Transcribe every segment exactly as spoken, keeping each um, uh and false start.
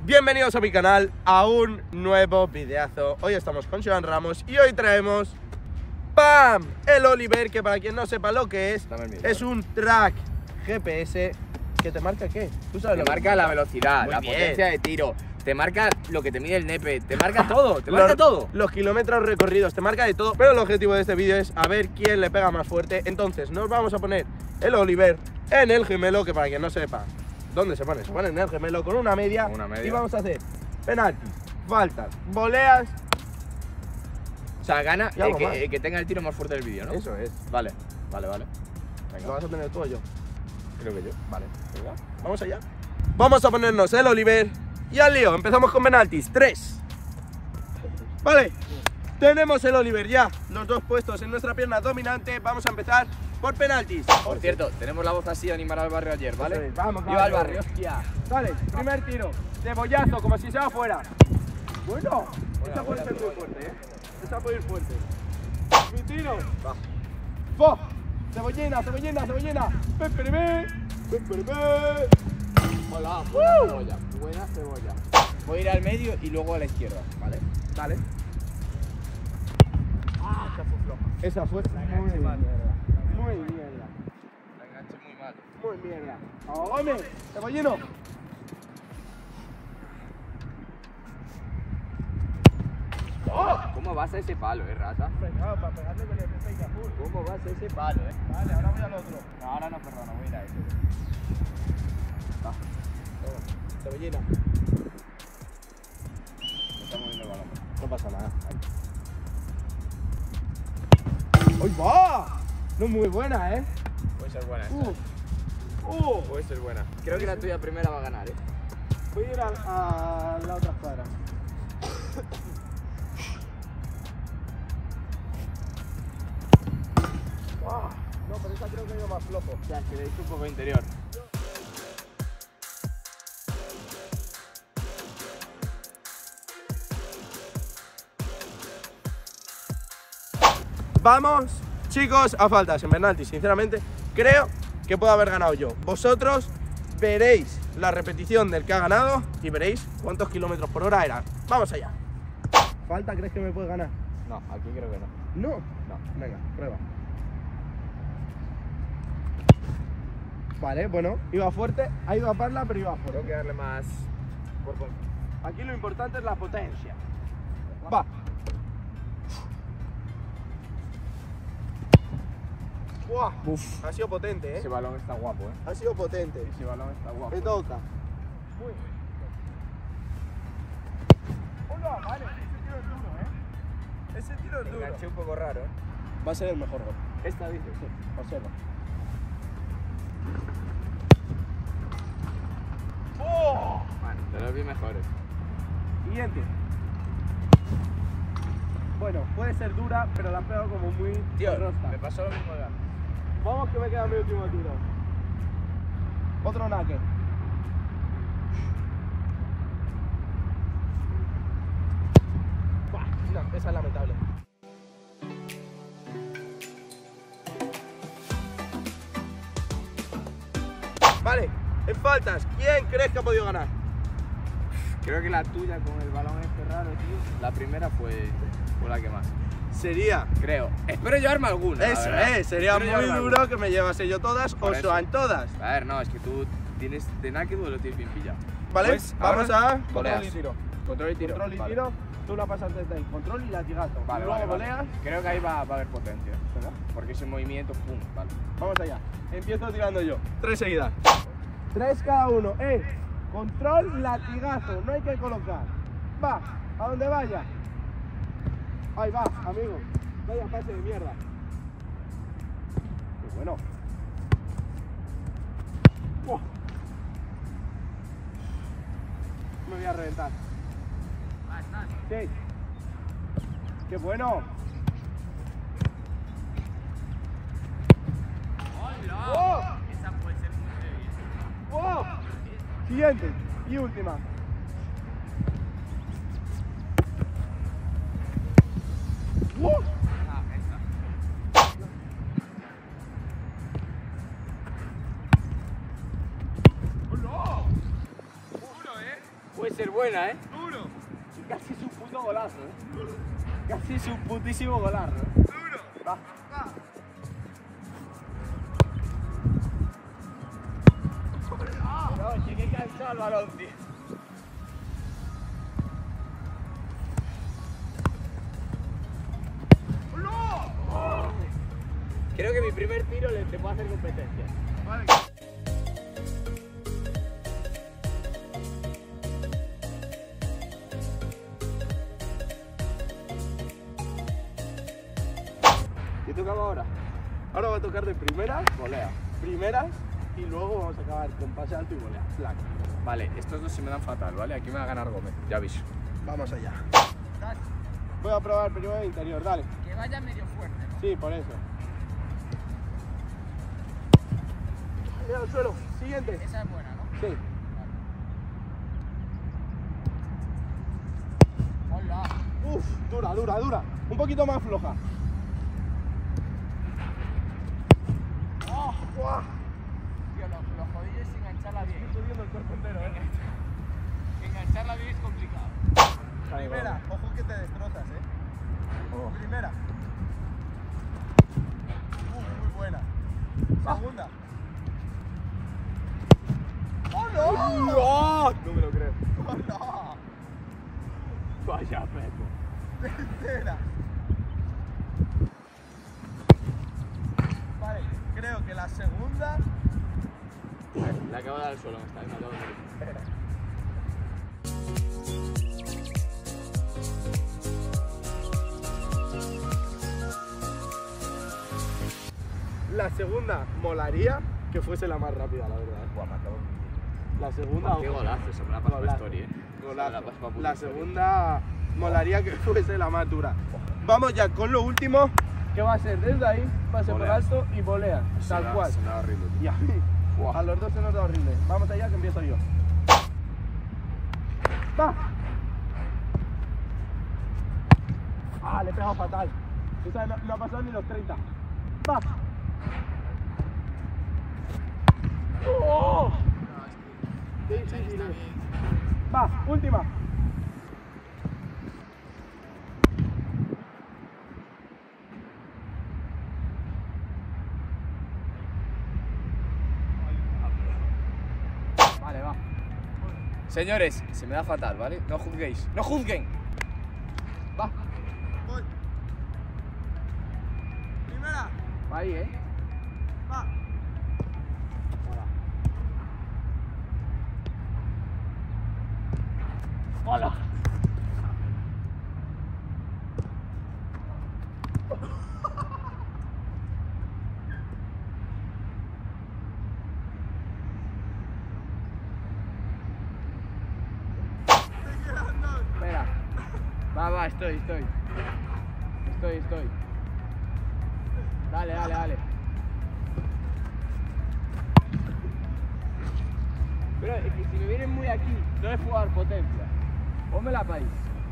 Bienvenidos a mi canal, a un nuevo videazo. Hoy estamos con Joan Ramos y hoy traemos ¡pam! El Oliver, que para quien no sepa lo que es, es un track G P S que te marca ¿qué? ¿Tú sabes? Te marca la velocidad, Muy la bien. potencia de tiro, te marca lo que te mide el nepe, te marca todo, te marca los, todo. Los kilómetros recorridos, te marca de todo. Pero el objetivo de este vídeo es a ver quién le pega más fuerte. Entonces nos vamos a poner el Oliver en el gemelo, que para quien no sepa ¿dónde se pone? Se pone en el gemelo con una media, Una media. y vamos a hacer penaltis, faltas, voleas. O sea, gana Y el algo más. que, el que tenga el tiro más fuerte del vídeo, ¿no? Eso es. Vale, vale, vale. ¿Lo Venga, vas a tener tú o yo? creo que yo. Vale, venga, vamos allá. Vamos a ponernos el Oliver y al lío. Empezamos con penaltis. Tres. Vale, tenemos el Oliver ya, los dos puestos en nuestra pierna dominante. Vamos a empezar por penaltis. Por cierto, tenemos la voz así de animar al barrio ayer, ¿vale? Eso es, vamos, Viva el vamos. barrio, hostia. Vale, primer tiro, de bollazo, como si se va fuera. Bueno, esta puede ser muy fuerte, ¿eh? Esta puede ir fuerte. Mi tiro. Va. ¡Fo! Cebollina, cebollina, cebollina. ¡Ven, ven, ven! ¡Ven, ven, ven! Hola, buena ¡Uh! cebolla, buena cebolla. Voy a ir al medio y luego a la izquierda, ¿vale? Dale. Ah, esta fue floja. Esa fue enganché muy mal. mierda. Muy mierda. La enganché muy mal. Muy mierda. ¡Ahógame! ¡Cebollino! ¡Oh! ¿Cómo vas a ese palo, eh, rata? Venga, para pegarle con el fake azul. ¿Cómo vas a ese palo, eh? Vale, ahora voy al otro. No, ahora no, perdona, voy a ir a ese. Va. Toma. Cebollina. Me está moviendo el balón. No pasa nada. ¡Ay, va! No es muy buena, ¿eh? Puede ser buena esta. ¡Uh! ¡Uh! Puede ser buena. Creo que la tuya primera va a ganar, eh. Voy a ir a, a la otra escuadra. ¡Ah! No, pero esa creo que ha ido más flojo. Ya, que le hice un poco interior. Vamos, chicos, a faltas en penalti. Sinceramente, creo que puedo haber ganado yo. Vosotros veréis la repetición del que ha ganado y veréis cuántos kilómetros por hora eran. Vamos allá. ¿Falta crees que me puede ganar? No, aquí creo que no. No. No. Venga, prueba. Vale, bueno, iba fuerte, ha ido a parla, pero iba fuerte. Tengo que darle más cuerpo. Aquí lo importante es la potencia. Va. Buah, Uf. ha sido potente, ¿eh? Ese balón está guapo, eh. Ha sido potente. Ese balón está guapo. Me toca. Muy bien. Hola, vale, ese tiro es duro, ¿eh? Ese tiro es Te duro. enganché un poco raro, eh. Va a ser el mejor gol. Esta dice, sí. Observa. ¡Oh! Bueno, te los vi mejores. Siguiente. Bueno, puede ser dura, pero la han pegado como muy Tío, rosca. me pasó lo mismo de antes. Vamos que me queda mi último tiro. Otro naque. Buah, no, esa es lamentable. Vale, en faltas, ¿quién crees que ha podido ganar? Creo que la tuya con el balón este raro, tío. La primera fue, fue la que más. Sería. Creo. Espero llevarme alguna. la Eso verdad. es, sería Espero muy llevarme duro alguna. que me llevase yo todas Por o eso. Joan todas. A ver, no, es que tú tienes de naked o lo tienes bien pillado. Vale, Pues, vamos ahora, a control voleas. y tiro. Control y tiro. Control y Vale. tiro, tú la pasas desde ahí. Control y latigazo. Vale, y luego vale, vale. voleas. Creo que ahí va, va a haber potencia. ¿Verdad? Porque ese movimiento, pum, vale. Vamos allá. Empiezo tirando yo. Tres seguidas. Tres cada uno. Eh, control, latigazo. No hay que colocar. Va, a donde vaya. Ahí va, amigo. Vaya pase de mierda. Qué bueno. ¡Oh! Me voy a reventar. Sí. Qué bueno. ¡Oh! Esa puede ser muy heavy. ¡Oh! Siguiente y última. ¡Uh! Ah, esa. puede ser buena, ¿eh? Duro. Casi es un puto golazo, ¿eh? Casi es un putísimo golazo. Duro. Va. Va. No, llegué cansado al balón, tío. ¡No! Creo que mi primer tiro le te puedo hacer competencia. Vale. ¿Qué tocaba ahora? Ahora va a tocar de primeras, Volea. primeras y luego vamos a acabar con pase alto y volea. Slack. Vale, estos dos se me dan fatal, ¿vale? Aquí me va a ganar Gómez, ya aviso. Vamos allá. Voy a probar primero el interior, dale. Que vaya medio fuerte, ¿no? Sí, por eso. Mira al suelo. Siguiente. Esa es buena, ¿no? Sí. Hola. Uf, dura, dura, dura. Un poquito más floja. Oh, ¡guau! Tío, los, los jodillos es engancharla bien. Estoy subiendo el cuerpo entero, eh. Engancharla bien es complicado. Primera, ojo que te destrozas, eh. Oh. Primera. Uh, muy buena. Segunda. ¡Oh, no! ¡No! No me lo creo. ¡Oh, no! Vaya pepo. Tercera. Vale, creo que la segunda. Le acabo de dar el suelo, me está, me acabo de morir. La segunda molaría que fuese la más rápida, la verdad. Buah, me acabo de La segunda. Qué ojo. golazo, se me la pasa la Golazo. historia, eh. Golazo. Se me la pasa pa' puta La historia. segunda molaría que fuese la más dura. Vamos ya con lo último, que va a ser desde ahí, pase por Volea. alto y volea, Se tal me da- cual. Se me da horrible, tío. Y a mí, Buah. a los dos se nos da horrible. Vamos allá que empiezo yo. ¡Va! Ah, le he pegado fatal. Esa no, no ha pasado ni los treinta. ¡Va! ¡Oh! Sí, sí, sí, sí. Va, última. Vale, va. Señores, se me da fatal, ¿vale? No juzguéis. ¡No juzguen! Va. Voy. Primera. Va ahí, ¿eh? Va. ¡Hola! Espera. Va, va, estoy, estoy. Estoy, estoy. Dale, dale, dale. Pero es que si me vienen muy aquí, no es jugar potencia. Ponme la país.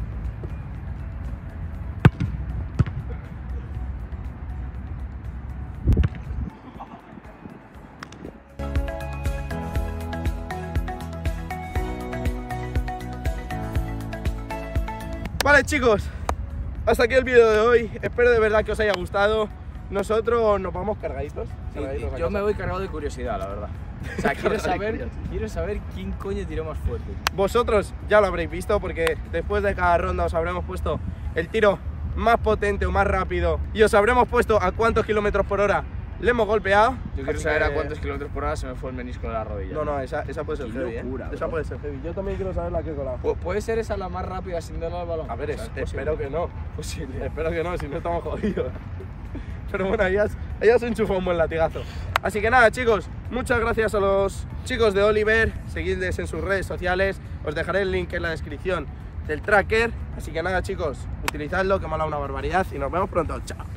Vale, chicos, hasta aquí el vídeo de hoy. Espero de verdad que os haya gustado. Nosotros nos vamos cargaditos. cargaditos a Yo casa. me voy cargado de curiosidad, la verdad. O sea, quiero saber, quiero saber quién coño tiró más fuerte. Vosotros ya lo habréis visto porque después de cada ronda os habremos puesto el tiro más potente o más rápido y os habremos puesto a cuántos kilómetros por hora le hemos golpeado. Yo quiero Así saber que- a cuántos kilómetros por hora se me fue el menisco de la rodilla. No, no, esa, esa puede ser Qué heavy, locura, ¿eh? bro. Esa puede ser heavy. Yo también quiero saber la que he colado. Pu- ¿Puede ser esa la más rápida sin darle al balón? A ver, O sea, es- es posible. espero que no. Posible. Espero que no, si no estamos jodidos. Pero bueno, ya se enchufó un buen latigazo. Así que nada, chicos, muchas gracias a los chicos de Oliver. Seguidles en sus redes sociales. Os dejaré el link en la descripción del tracker. Así que nada, chicos, utilizadlo, que mola una barbaridad. Y nos vemos pronto. Chao.